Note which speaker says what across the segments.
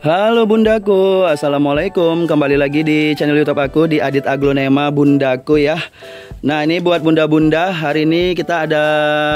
Speaker 1: Halo bundaku, assalamualaikum. Kembali lagi di channel YouTube aku di Adit Aglonema bundaku ya. Nah ini buat bunda-bunda, hari ini kita ada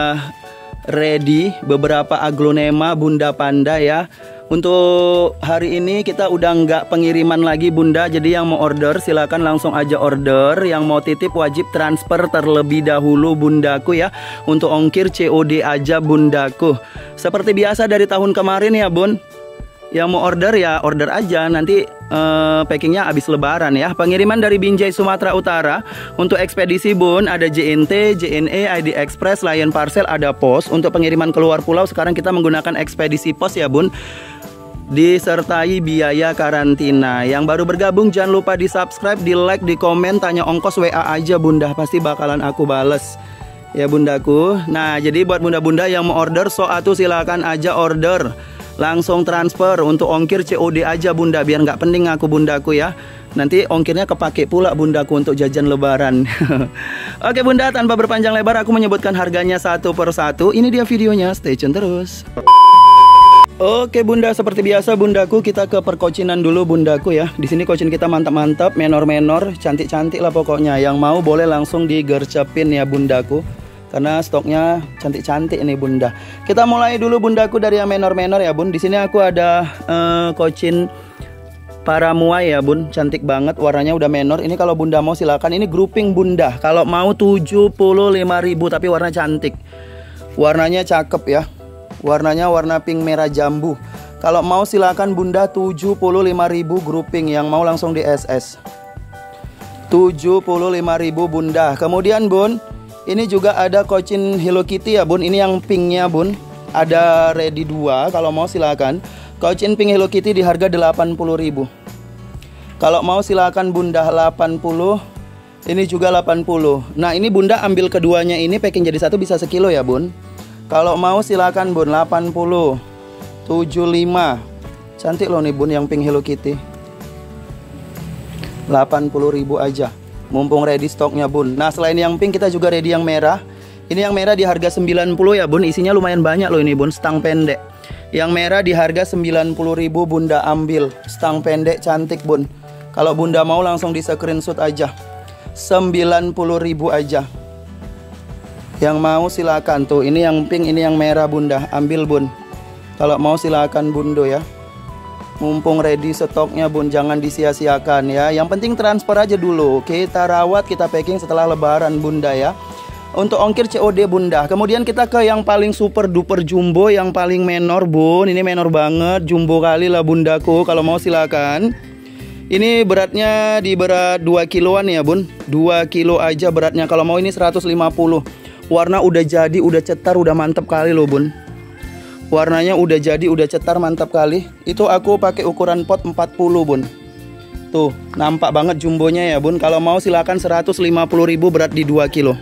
Speaker 1: ready beberapa aglonema bunda panda ya. Untuk hari ini kita udah nggak pengiriman lagi bunda. Jadi yang mau order silakan langsung aja order. Yang mau titip wajib transfer terlebih dahulu bundaku ya. Untuk ongkir COD aja bundaku. Seperti biasa dari tahun kemarin ya bun. Yang mau order ya order aja, nanti packingnya habis lebaran ya. Pengiriman dari Binjai Sumatera Utara. Untuk ekspedisi bun ada JNT, JNE, ID Express, Lion Parcel, ada pos. Untuk pengiriman keluar pulau sekarang kita menggunakan ekspedisi pos ya bun, disertai biaya karantina. Yang baru bergabung jangan lupa di subscribe, di like, di komen, tanya ongkos WA aja bunda, pasti bakalan aku bales ya bundaku. Nah jadi buat bunda-bunda yang mau order atuh silakan aja order, langsung transfer. Untuk ongkir COD aja bunda, biar nggak pening aku bundaku ya. Nanti ongkirnya kepake pula bundaku untuk jajan lebaran. Oke bunda, tanpa berpanjang lebar aku menyebutkan harganya satu per satu. Ini dia videonya, stay tune terus. Oke bunda, seperti biasa bundaku kita ke perkocinan dulu bundaku ya. Di sini kocin kita mantap-mantap, menor-menor, cantik-cantik lah pokoknya. Yang mau boleh langsung digercepin ya bundaku, karena stoknya cantik-cantik nih bunda. Kita mulai dulu bundaku dari yang menor-menor ya bun. Di sini aku ada kocin paramuai ya bun, cantik banget, warnanya udah menor. Ini kalau bunda mau silakan, ini grouping bunda. Kalau mau 75.000 tapi warna cantik. Warnanya cakep ya. Warnanya warna pink merah jambu. Kalau mau silakan bunda 75.000 grouping, yang mau langsung di SS. 75.000 bunda. Kemudian bun, ini juga ada kocin Hello Kitty ya bun. Ini yang pinknya bun. Ada ready 2. Kalau mau silakan. Kocin pink Hello Kitty di harga 80.000. Kalau mau silakan bunda 80. Ini juga 80. Nah ini bunda ambil keduanya, ini packing jadi satu bisa sekilo ya bun. Kalau mau silakan bun 80. 75. Cantik loh nih bun yang pink Hello Kitty. 80.000 aja. Mumpung ready stoknya bun. Nah selain yang pink kita juga ready yang merah. Ini yang merah di harga 90 ya bun. Isinya lumayan banyak loh ini bun, stang pendek. Yang merah di harga 90.000 bunda ambil. Stang pendek cantik bun. Kalau bunda mau langsung di screenshot aja. 90.000 aja. Yang mau silakan tuh. Ini yang pink, ini yang merah bunda, ambil bun. Kalau mau silakan bundo ya. Mumpung ready stoknya bun, jangan disia-siakan ya. Yang penting transfer aja dulu. Kita rawat, kita packing setelah lebaran bunda ya. Untuk ongkir COD bunda. Kemudian kita ke yang paling super duper jumbo, yang paling menor bun. Ini menor banget, jumbo kali lah bundaku. Kalau mau silakan. Ini beratnya di berat 2 kiloan ya bun. 2 kilo aja beratnya. Kalau mau ini 150. Warna udah jadi, udah cetar, udah mantap kali loh bun. Warnanya udah jadi, udah cetar, mantap kali. Itu aku pakai ukuran pot 40 bun. Tuh, nampak banget jumbonya ya bun. Kalau mau silakan 150.000 berat di 2 kilo.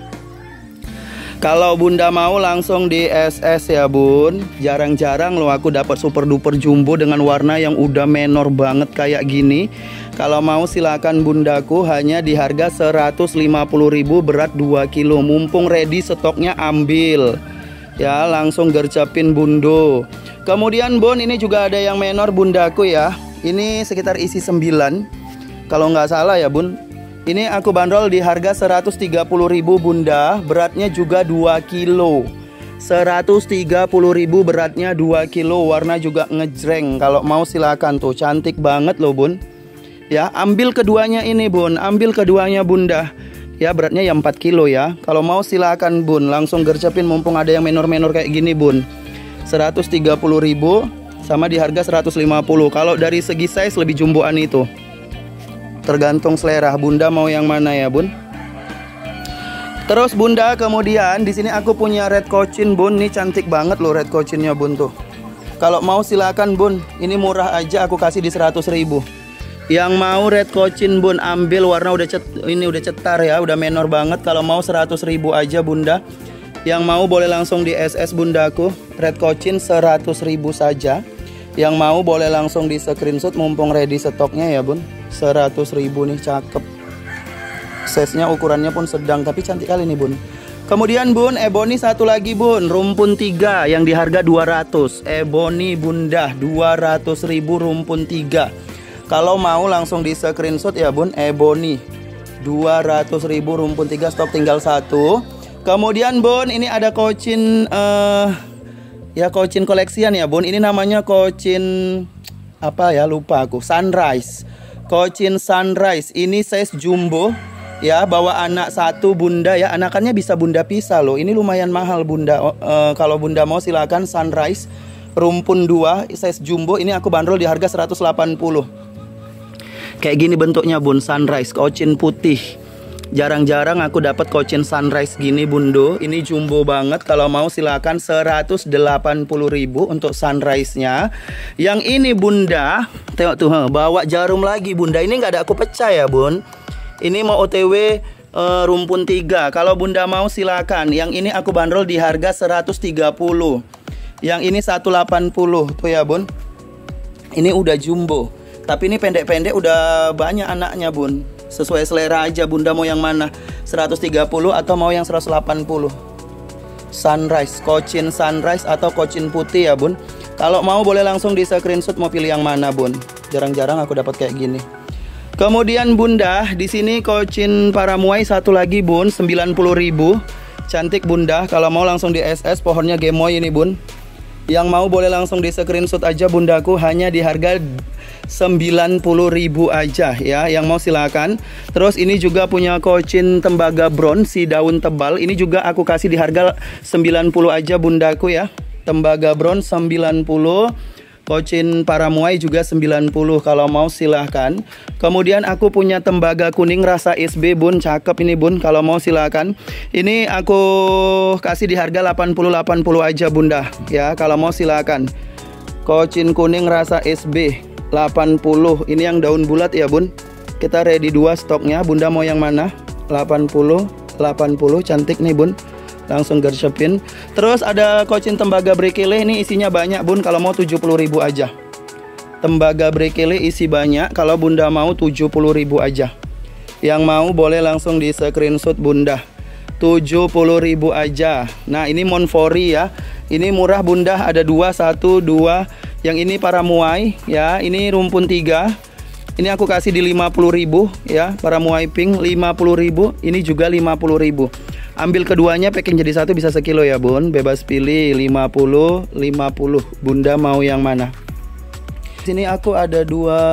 Speaker 1: Kalau bunda mau langsung di SS ya bun. Jarang-jarang loh aku dapat super duper jumbo dengan warna yang udah menor banget kayak gini. Kalau mau silakan bundaku, hanya di harga 150.000 berat 2 kilo. Mumpung ready stoknya ambil. Ya langsung gercepin bundo. Kemudian bun, ini juga ada yang menor bundaku ya. Ini sekitar isi 9 kalau nggak salah ya bun. Ini aku bandrol di harga 130.000 bunda. Beratnya juga 2 kilo. 130.000 beratnya 2 kilo. Warna juga ngejreng. Kalau mau silakan tuh, cantik banget loh bun. Ya ambil keduanya ini bun. Ambil keduanya bunda. Ya beratnya ya 4 kilo ya. Kalau mau silakan bun, langsung gercepin mumpung ada yang menor-menor kayak gini bun. 130.000 sama di harga 150. Kalau dari segi size lebih jumboan itu. Tergantung selera bunda mau yang mana ya bun. Terus bunda, kemudian di sini aku punya red cochin bun. Ini cantik banget loh red cochinnya bun tuh. Kalau mau silakan bun. Ini murah aja, aku kasih di 100.000. Yang mau red cochin bun ambil, warna ini udah cetar ya, udah menor banget. Kalau mau 100.000 aja bunda. Yang mau boleh langsung di SS bundaku. Red cochin 100.000 saja. Yang mau boleh langsung di screenshot mumpung ready stoknya ya bun. 100.000 nih, cakep. Size nya ukurannya pun sedang tapi cantik kali nih bun. Kemudian bun, ebony satu lagi bun, rumpun 3 yang di harga 200. Ebony bunda 200.000 rumpun 3. Kalau mau langsung di screenshot ya bun, ebony 200.000 rumpun 3, stok tinggal 1. Kemudian bun, ini ada kocin ya kocin koleksian ya bun. Ini namanya kocin apa ya, lupa aku. Sunrise. Kocin Sunrise. Ini size jumbo. Ya, bawa anak 1 bunda ya. Anakannya bisa bunda pisah loh. Ini lumayan mahal bunda. Kalau bunda mau silakan. Sunrise rumpun 2 size jumbo. Ini aku bandrol di harga 180. Kayak gini bentuknya bun, Sunrise kocin putih. Jarang-jarang aku dapat kocin Sunrise gini bundo. Ini jumbo banget. Kalau mau silakan 180.000 untuk Sunrise-nya. Yang ini bunda, tengok tuh, bawa jarum lagi bunda. Ini nggak ada aku pecah ya bun. Ini mau OTW rumpun 3. Kalau bunda mau silakan. Yang ini aku bandrol di harga 130. Yang ini 180 tuh ya bun. Ini udah jumbo. Tapi ini pendek-pendek udah banyak anaknya bun. Sesuai selera aja bunda mau yang mana, 130 atau mau yang 180. Sunrise, kocin Sunrise atau kocin putih ya bun. Kalau mau boleh langsung di screenshot mau pilih yang mana bun. Jarang-jarang aku dapat kayak gini. Kemudian bunda, di sini kocin paramuai satu lagi bun, 90.000. Cantik bunda. Kalau mau langsung di SS, pohonnya gemoy ini bun. Yang mau boleh langsung di screenshot aja bundaku, hanya di harga 90.000 aja ya. Yang mau silakan. Terus ini juga punya kocin tembaga bronze si daun tebal. Ini juga aku kasih di harga 90 aja bundaku ya. Tembaga bronze 90. Kocin paramuai juga 90. Kalau mau silahkan. Kemudian aku punya tembaga kuning rasa SB bun. Cakep ini bun. Kalau mau silahkan. Ini aku kasih di harga 80 aja bunda. Ya kalau mau silahkan. Kocin kuning rasa SB 80. Ini yang daun bulat ya bun. Kita ready 2 stoknya. Bunda mau yang mana? 80. Cantik nih bun. Langsung gercepin. Terus ada kocin tembaga brekele. Ini isinya banyak bun. Kalau mau 70.000 aja. Tembaga brekele isi banyak. Kalau bunda mau 70.000 aja. Yang mau boleh langsung di screenshot bunda. 70.000 aja. Nah ini Monfori ya. Ini murah bunda. Ada 2, 1, 2. Yang ini paramuai ya. Ini rumpun 3. Ini aku kasih di 50.000 ya. Paramuai pink 50.000. Ini juga 50.000. Ambil keduanya packing jadi 1 bisa sekilo ya bun. Bebas pilih 50. Bunda mau yang mana? Sini aku ada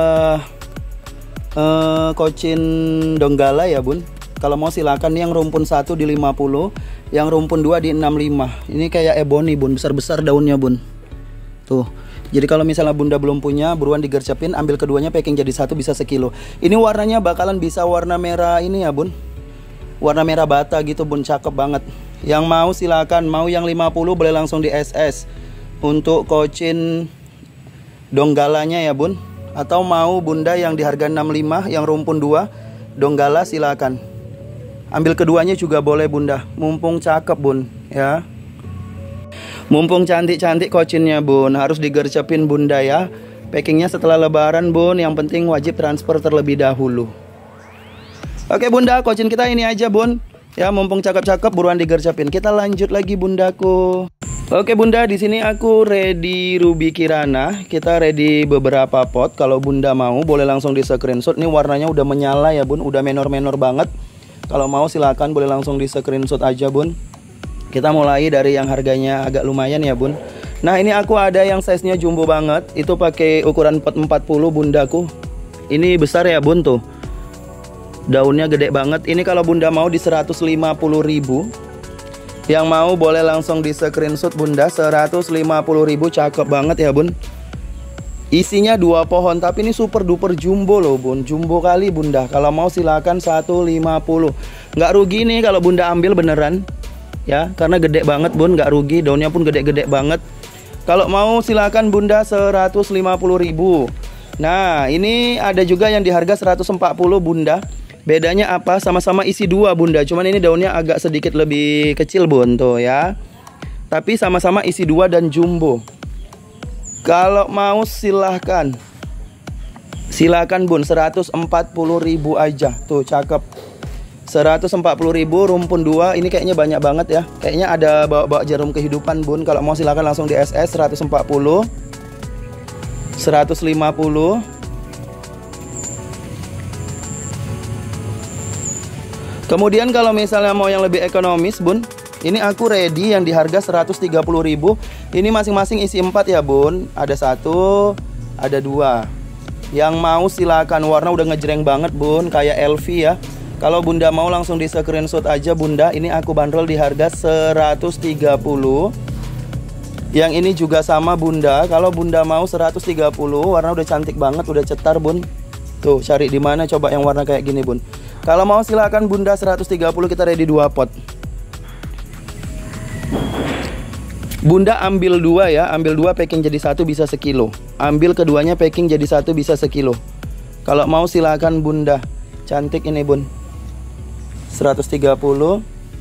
Speaker 1: 2 kocin donggala ya bun. Kalau mau silakan. Nih yang rumpun 1 di 50. Yang rumpun 2 di 65. Ini kayak ebony bun. Besar-besar daunnya bun. Tuh. Jadi kalau misalnya bunda belum punya, buruan digercepin. Ambil keduanya packing jadi 1 bisa sekilo. Ini warnanya bakalan bisa warna merah ini ya bun. Warna merah bata gitu bun, cakep banget. Yang mau silakan, mau yang 50 boleh langsung di SS. Untuk kocin donggalanya ya bun. Atau mau bunda yang di harga 65, yang rumpun 2 donggala silakan. Ambil keduanya juga boleh bunda. Mumpung cakep bun ya. Mumpung cantik-cantik kocinnya bun. Harus digercepin bunda ya. Packingnya setelah lebaran bun. Yang penting wajib transfer terlebih dahulu. Oke bunda, kocin kita ini aja bun. Ya mumpung cakep-cakep buruan digercepin. Kita lanjut lagi bundaku. Oke bunda, di sini aku ready Ruby Kirana. Kita ready beberapa pot. Kalau bunda mau boleh langsung di screenshot. Ini warnanya udah menyala ya bun. Udah menor-menor banget. Kalau mau silakan boleh langsung di screenshot aja bun. Kita mulai dari yang harganya agak lumayan ya bun. Nah ini aku ada yang size-nya jumbo banget. Itu pakai ukuran pot 40 bundaku. Ini besar ya bun tuh. Daunnya gede banget. Ini kalau bunda mau di 150.000. Yang mau boleh langsung di screenshot bunda. 150.000 cakep banget ya bun. Isinya 2 pohon. Tapi ini super duper jumbo loh bun. Jumbo kali bunda. Kalau mau silakan 150. Nggak rugi nih kalau bunda ambil beneran. Ya karena gede banget bun. Nggak rugi. Daunnya pun gede-gede banget. Kalau mau silakan bunda 150.000. Nah ini ada juga yang di harga 140 bunda. Bedanya apa? Sama-sama isi 2 bunda. Cuman ini daunnya agak sedikit lebih kecil bun tuh ya. Tapi sama-sama isi 2 dan jumbo. Kalau mau silahkan. Silakan bun 140.000 aja. Tuh cakep. 140.000 rumpun 2. Ini kayaknya banyak banget ya. Kayaknya ada bawa-bawa jarum kehidupan bun. Kalau mau silakan langsung di SS. 140, 150. Kemudian kalau misalnya mau yang lebih ekonomis bun, ini aku ready yang di harga 130.000. Ini masing-masing isi 4 ya bun. Ada 1, ada 2. Yang mau silakan, warna udah ngejreng banget bun, kayak LV ya. Kalau bunda mau langsung di screenshot aja bunda. Ini aku bandrol di harga 130. Yang ini juga sama bunda. Kalau bunda mau 130, warna udah cantik banget, udah cetar bun. Tuh cari di mana coba yang warna kayak gini bun. Kalau mau silakan bunda 130, kita ready 2 pot. Bunda ambil 2 ya, ambil 2 packing jadi 1 bisa sekilo. Ambil keduanya packing jadi 1 bisa sekilo. Kalau mau silakan bunda. Cantik ini bun. 130, 130.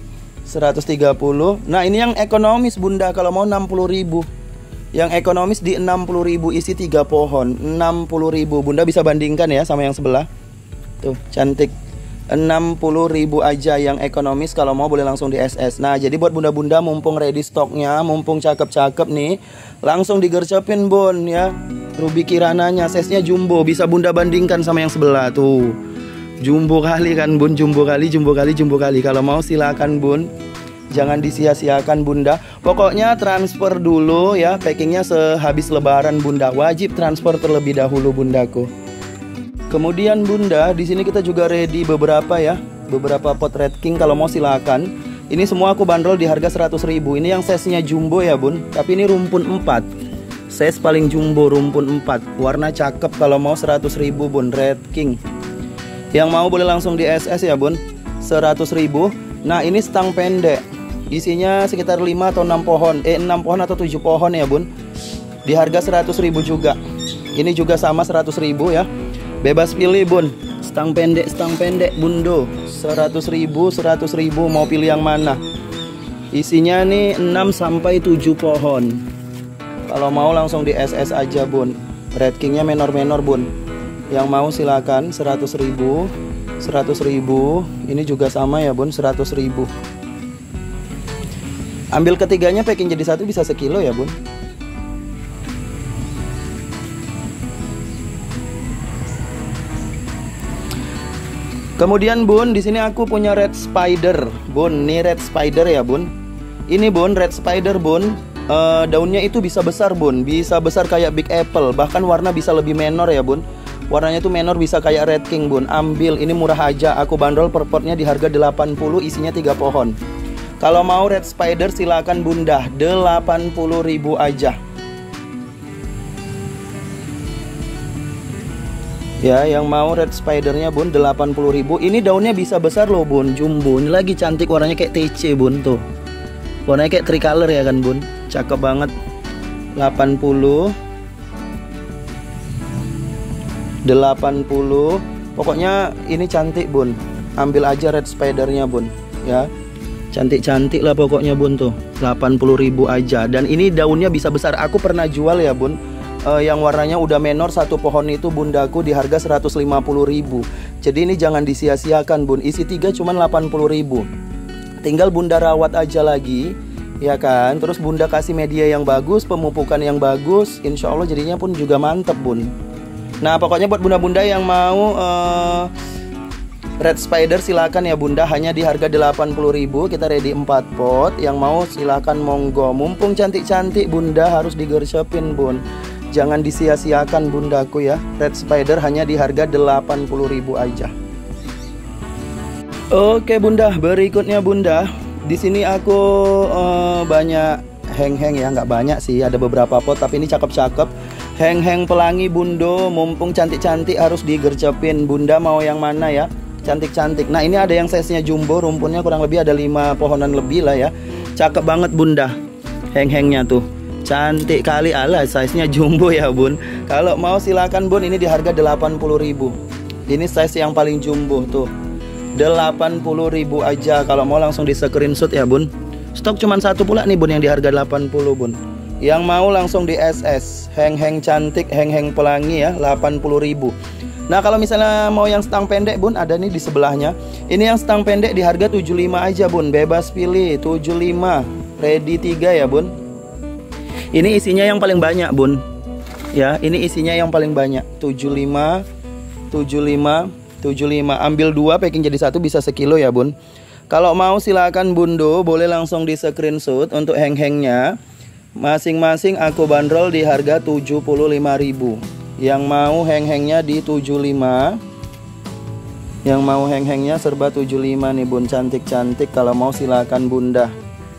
Speaker 1: Nah ini yang ekonomis bunda, kalau mau 60.000. Yang ekonomis di 60.000, isi 3 pohon 60.000. Bunda bisa bandingkan ya sama yang sebelah. Tuh cantik. 60.000 aja yang ekonomis, kalau mau boleh langsung di SS. Nah jadi buat bunda-bunda mumpung ready stoknya, mumpung cakep-cakep nih, langsung digercepin bun ya. Ruby Kirananya size-nya jumbo, bisa bunda bandingkan sama yang sebelah tuh. Jumbo kali kan bun, jumbo kali, jumbo kali, jumbo kali. Kalau mau silakan bun, jangan disia-siakan bunda. Pokoknya transfer dulu ya, packingnya sehabis lebaran bunda. Wajib transfer terlebih dahulu bundaku. Kemudian bunda, di sini kita juga ready beberapa ya, beberapa pot Red King. Kalau mau silakan. Ini semua aku bandrol di harga 100.000. Ini yang size-nya jumbo ya bun, tapi ini rumpun 4. Size paling jumbo rumpun 4. Warna cakep, kalau mau 100.000 bun, Red King. Yang mau boleh langsung di SS ya bun, 100.000. Nah ini stang pendek, isinya sekitar 5 atau 6 pohon, 6 pohon atau 7 pohon ya bun. Di harga 100.000 juga. Ini juga sama 100.000 ya. Bebas pilih bun, stang pendek bundo, 100.000, 100.000, mau pilih yang mana. Isinya nih 6 sampai 7 pohon. Kalau mau langsung di SS aja bun. Red Kingnya menor-menor bun. Yang mau silakan 100.000, 100.000. Ini juga sama ya bun, 100.000. Ambil ketiganya packing jadi 1 bisa sekilo ya bun. Kemudian bun, di sini aku punya Red Spider bun. Ini Red Spider ya bun. Ini bun, Red Spider bun. Daunnya itu bisa besar bun, bisa besar kayak Big Apple. Bahkan warna bisa lebih menor ya bun. Warnanya tuh menor, bisa kayak Red King bun. Ambil, ini murah aja. Aku bandrol per potnya di harga 80, isinya 3 pohon. Kalau mau Red Spider silakan bunda, 80.000 aja. Ya, yang mau Red Spidernya bun 80.000. Ini daunnya bisa besar loh bun, jumbo. Ini lagi cantik, warnanya kayak TC bun tuh. Warnanya kayak tricolor ya kan bun. Cakep banget. 80. Pokoknya ini cantik bun. Ambil aja Red Spidernya bun, ya. Cantik-cantik lah pokoknya bun tuh. 80.000 aja. Dan ini daunnya bisa besar. Aku pernah jual ya bun. Yang warnanya udah menor, 1 pohon itu bundaku di harga 150.000. Jadi ini jangan disia-siakan bun. Isi 3 cuman 80.000. Tinggal bunda rawat aja lagi, ya kan. Terus bunda kasih media yang bagus, pemupukan yang bagus, insya Allah jadinya pun juga mantep bun. Nah pokoknya buat bunda-bunda yang mau Red Spider silakan ya bunda, hanya di harga 80.000. Kita ready 4 pot. Yang mau silakan monggo. Mumpung cantik-cantik bunda harus digercepin bun. Jangan disia-siakan bundaku ya. Red Spider hanya di harga 80.000 aja. Oke bunda, berikutnya bunda. Di sini aku banyak heng-heng ya, nggak banyak sih, ada beberapa pot tapi ini cakep-cakep. Heng-heng pelangi bundo, mumpung cantik-cantik harus digercepin. Bunda mau yang mana ya? Cantik-cantik. Nah ini ada yang size-nya jumbo, rumpunnya kurang lebih ada 5 pohonan lebih lah ya. Cakep banget bunda. Heng-hengnya tuh. Cantik kali, ala size-nya jumbo ya bun. Kalau mau silakan bun, ini di harga 80.000. Ini size yang paling jumbo tuh. 80.000 aja. Kalau mau langsung di screenshot ya bun. Stok cuma 1 pula nih bun yang di harga 80 bun. Yang mau langsung di SS. Heng-heng cantik, heng-heng pelangi ya, 80.000. Nah kalau misalnya mau yang stang pendek bun, ada nih di sebelahnya. Ini yang stang pendek di harga 75 aja bun, bebas pilih 75, ready 3 ya bun. Ini isinya yang paling banyak bun. Ya, ini isinya yang paling banyak 75, 75, 75. Ambil 2 packing jadi 1 bisa sekilo ya bun. Kalau mau silakan bundo, boleh langsung di screenshot untuk hang-hangnya. Masing-masing aku bandrol di harga 75.000. Yang mau hang-hangnya di 75. Yang mau hang-hangnya serba 75 nih bun, cantik-cantik. Kalau mau silakan bunda.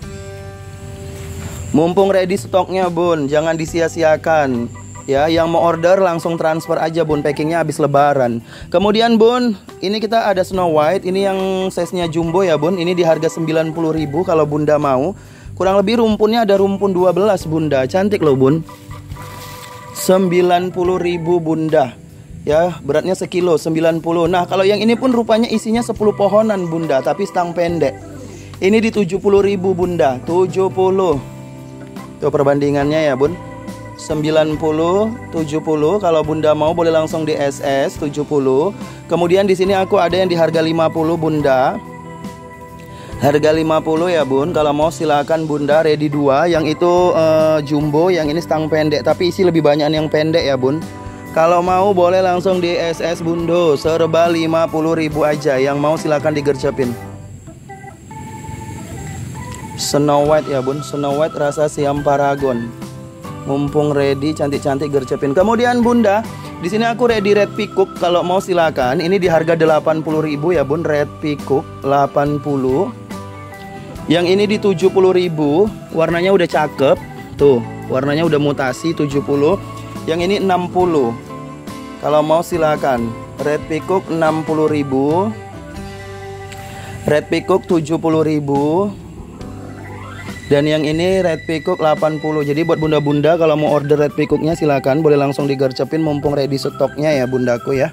Speaker 1: Mumpung ready stoknya bun, jangan disia-siakan. Ya, yang mau order langsung transfer aja bun, packingnya habis lebaran. Kemudian bun, ini kita ada Snow White. Ini yang size-nya jumbo ya bun. Ini di harga 90.000 kalau bunda mau. Kurang lebih rumpunnya ada rumpun 12 bunda. Cantik loh bun. 90.000 bunda. Ya, beratnya sekilo 90. Nah, kalau yang ini pun rupanya isinya 10 pohonan bunda, tapi stang pendek. Ini di 70.000 bunda, 70. Tuh perbandingannya ya bun. 90, 70. Kalau bunda mau boleh langsung di SS 70. Kemudian di sini aku ada yang di harga 50 bunda. Harga 50 ya bun. Kalau mau silakan bunda, ready 2. Yang itu jumbo, yang ini stang pendek, tapi isi lebih banyak yang pendek ya bun. Kalau mau boleh langsung di SS bundo, serba 50.000 aja. Yang mau silakan digercepin. Snow White ya bun, Snow White rasa Siam Paragon. Mumpung ready, cantik-cantik gercepin. Kemudian bunda, di sini aku ready red peacock. Kalau mau silakan. Ini di harga 80.000 ya bun, red peacock 80. Yang ini di 70.000. Warnanya udah cakep. Tuh, warnanya udah mutasi 70. Yang ini 60. Kalau mau silakan. Red peacock 60.000. Red peacock 70.000. Dan yang ini red peacock 80. Jadi buat bunda-bunda kalau mau order red peacocknya silakan, boleh langsung digercepin mumpung ready stoknya ya bundaku ya.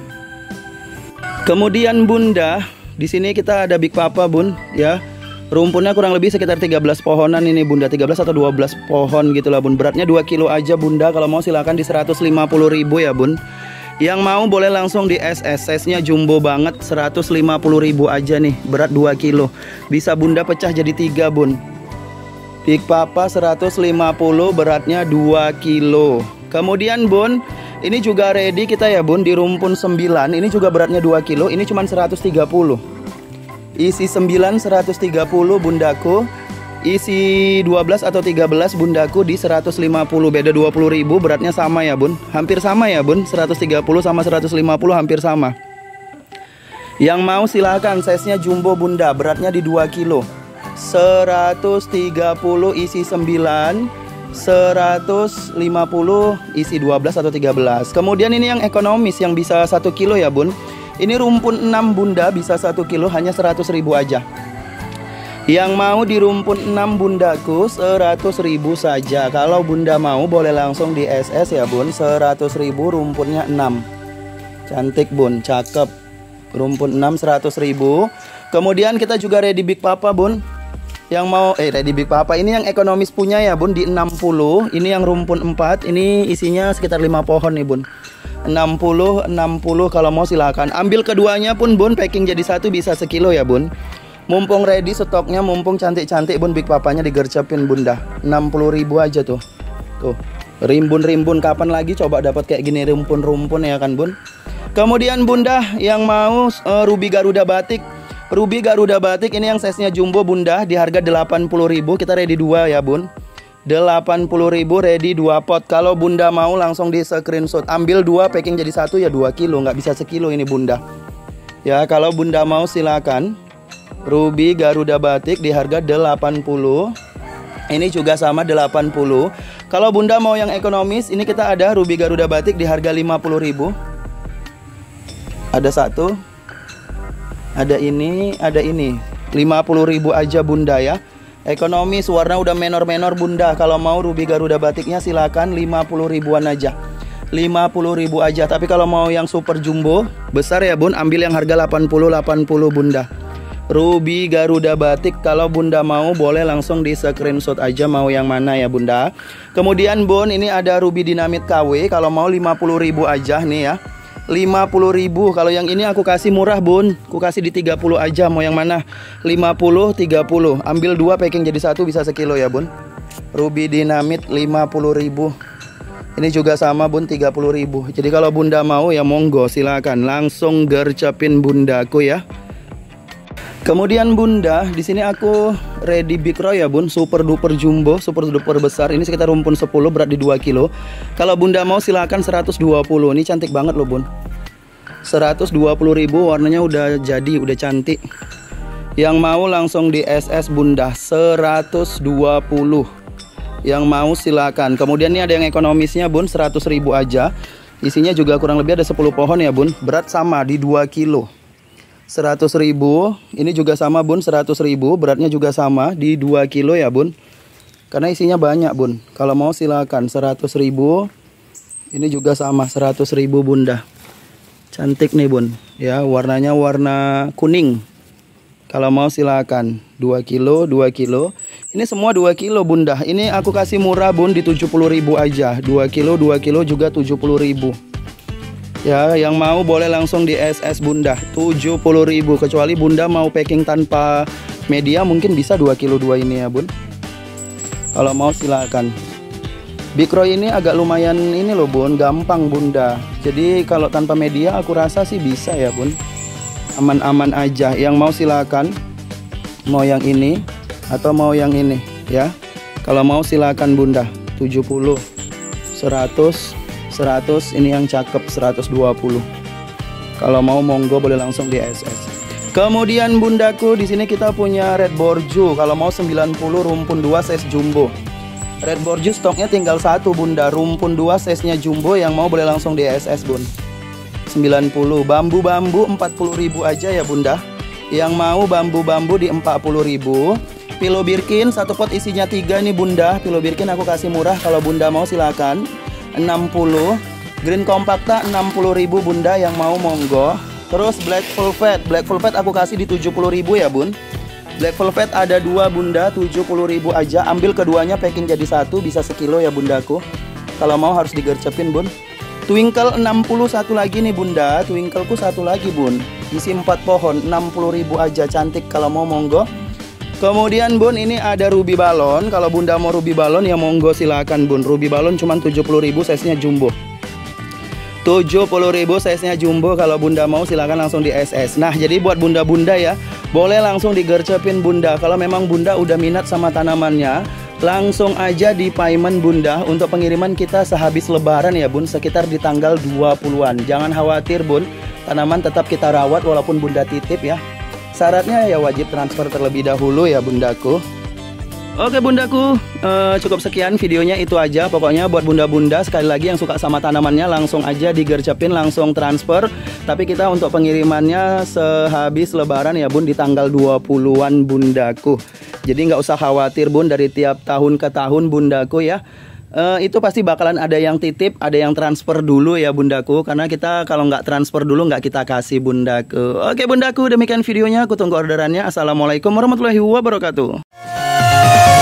Speaker 1: Kemudian bunda, di sini kita ada Big Papa bun ya. Rumpunnya kurang lebih sekitar 13 pohonan ini bunda, 13 atau 12 pohon gitulah bun. Beratnya 2 kilo aja bunda. Kalau mau silakan di 150.000 ya bun. Yang mau boleh langsung di SS, size-nya jumbo banget, 150.000 aja nih. Berat 2 kilo. Bisa bunda pecah jadi 3 bun. Big Papa 150, beratnya 2 kilo. Kemudian bun, ini juga ready kita ya bun, di rumpun 9. Ini juga beratnya 2 kilo, ini cuma 130. Isi 9 130 bundaku. Isi 12 atau 13 bundaku di 150. Beda 20.000, beratnya sama ya bun. Hampir sama ya bun, 130 sama 150 hampir sama. Yang mau silakan, size-nya jumbo bunda, beratnya di 2 kilo. 130 isi 9, 150 isi 12 atau 13. Kemudian ini yang ekonomis yang bisa 1 kilo ya bun. Ini rumpun 6 bunda, bisa 1 kilo hanya 100.000 aja. Yang mau di rumpun 6 bundaku 100.000 saja. Kalau bunda mau boleh langsung di SS ya bun, 100.000 rumpunnya 6. Cantik bun, cakep. Rumpun 6 100.000. Kemudian kita juga ready Big Papa bun. Yang mau ready Big Papa ini yang ekonomis punya ya bun, di 60. Ini yang rumpun 4. Ini isinya sekitar 5 pohon nih bun. 60 kalau mau silakan. Ambil keduanya pun bun, packing jadi 1 bisa sekilo ya bun. Mumpung ready stoknya, mumpung cantik-cantik bun, Big Papanya digercepin bunda. 60.000 aja tuh. Tuh, rimbun-rimbun. Kapan lagi coba dapat kayak gini rumpun-rumpun ya kan bun. Kemudian bunda yang mau Ruby Garuda Batik. Ruby Garuda Batik ini yang size-nya jumbo bunda, di harga 80.000. Kita ready 2 ya bun. 80.000 ready 2 pot. Kalau bunda mau langsung di screenshot. Ambil 2 packing jadi 1 ya 2 kilo. Nggak bisa sekilo ini bunda. Ya kalau bunda mau silakan. Ruby Garuda Batik di harga 80. Ini juga sama 80. Kalau bunda mau yang ekonomis, ini kita ada Ruby Garuda Batik di harga 50.000. Ada 1. Ada ini, ada ini. 50.000 aja bunda ya. Ekonomis, warna udah menor-menor bunda. Kalau mau Ruby Garuda Batiknya silakan 50.000-an aja. 50.000 aja. Tapi kalau mau yang super jumbo besar ya bun, ambil yang harga 80 bunda. Ruby Garuda Batik, kalau bunda mau boleh langsung di screenshot aja mau yang mana ya bunda. Kemudian bun, ini ada Ruby Dinamit KW. Kalau mau 50.000 aja nih ya. 50.000. Kalau yang ini aku kasih murah bun, aku kasih di 30 aja. Mau yang mana? 50, 30. Ambil 2 packing jadi 1 bisa sekilo ya bun. Ruby dinamit 50.000. Ini juga sama bun, 30.000. Jadi kalau bunda mau ya monggo silakan langsung gercepin bundaku ya. Kemudian bunda, di sini aku ready big roy ya bun, super duper jumbo, super duper besar. Ini sekitar rumpun 10, berat di 2 kilo. Kalau bunda mau silakan 120. Ini cantik banget loh bun. 120.000, warnanya udah jadi, udah cantik. Yang mau langsung di SS bunda 120. Yang mau silakan. Kemudian ini ada yang ekonomisnya bun, 100.000 aja. Isinya juga kurang lebih ada 10 pohon ya bun. Berat sama di 2 kilo. 100.000. Ini juga sama bun, 100.000. Beratnya juga sama di 2 kilo ya bun. Karena isinya banyak bun. Kalau mau silakan 100.000. Ini juga sama 100.000 bunda. Cantik nih bun. Ya, warnanya warna kuning. Kalau mau silakan 2 kilo, 2 kilo. Ini semua 2 kilo bunda. Ini aku kasih murah bun di 70.000 aja. 2 kilo juga 70.000. Ya, yang mau boleh langsung di SS bunda 70.000. Kecuali bunda mau packing tanpa media mungkin bisa 2 kilo 2 ini ya bun. Kalau mau silakan. Big roy ini agak lumayan ini loh bun, gampang bunda. Jadi kalau tanpa media aku rasa sih bisa ya bun. Aman-aman aja. Yang mau silakan. Mau yang ini atau mau yang ini ya. Kalau mau silakan bunda 70, 100, 100, ini yang cakep 120. Kalau mau monggo boleh langsung di SS. Kemudian bundaku di sini kita punya red borju. Kalau mau 90 rumpun 2 size jumbo. Red borju stoknya tinggal 1 bunda, rumpun 2 size-nya jumbo. Yang mau boleh langsung di SS bun. 90. Bambu-bambu 40.000 aja ya bunda. Yang mau bambu-bambu di 40.000. Pilo birkin 1 pot isinya 3 nih bunda. Pilo birkin aku kasih murah, kalau bunda mau silakan 60. Green compacta 60.000 bunda, yang mau monggo. Terus black velvet aku kasih di 70.000 ya bun. Black velvet ada 2 bunda, 70.000 aja. Ambil keduanya packing jadi 1, bisa sekilo ya bundaku. Kalau mau harus digercepin bun. Twinkle 61 lagi nih bunda. Twinkleku 1 lagi bun. Isi 4 pohon 60.000 aja, cantik. Kalau mau monggo. Kemudian bun, ini ada ruby balon. Kalau bunda mau ruby balon ya monggo silakan bun. Ruby balon cuma 70.000, size-nya jumbo. 70.000 size-nya jumbo. Kalau bunda mau silakan langsung di SS. Nah, jadi buat bunda-bunda ya, boleh langsung digercepin bunda. Kalau memang bunda udah minat sama tanamannya, langsung aja di payment bunda. Untuk pengiriman kita sehabis lebaran ya bun, sekitar di tanggal 20-an. Jangan khawatir bun, tanaman tetap kita rawat walaupun bunda titip ya. Syaratnya ya wajib transfer terlebih dahulu ya bundaku. Oke bundaku, cukup sekian videonya, itu aja. Pokoknya buat bunda-bunda sekali lagi yang suka sama tanamannya langsung aja digercepin, langsung transfer. Tapi kita untuk pengirimannya sehabis lebaran ya bun, di tanggal 20-an bundaku. Jadi nggak usah khawatir bun, dari tiap tahun ke tahun bundaku ya. Itu pasti bakalan ada yang titip, ada yang transfer dulu ya bundaku. Karena kita kalau nggak transfer dulu nggak kita kasih bundaku. Oke bundaku, demikian videonya, aku tunggu orderannya. Assalamualaikum warahmatullahi wabarakatuh.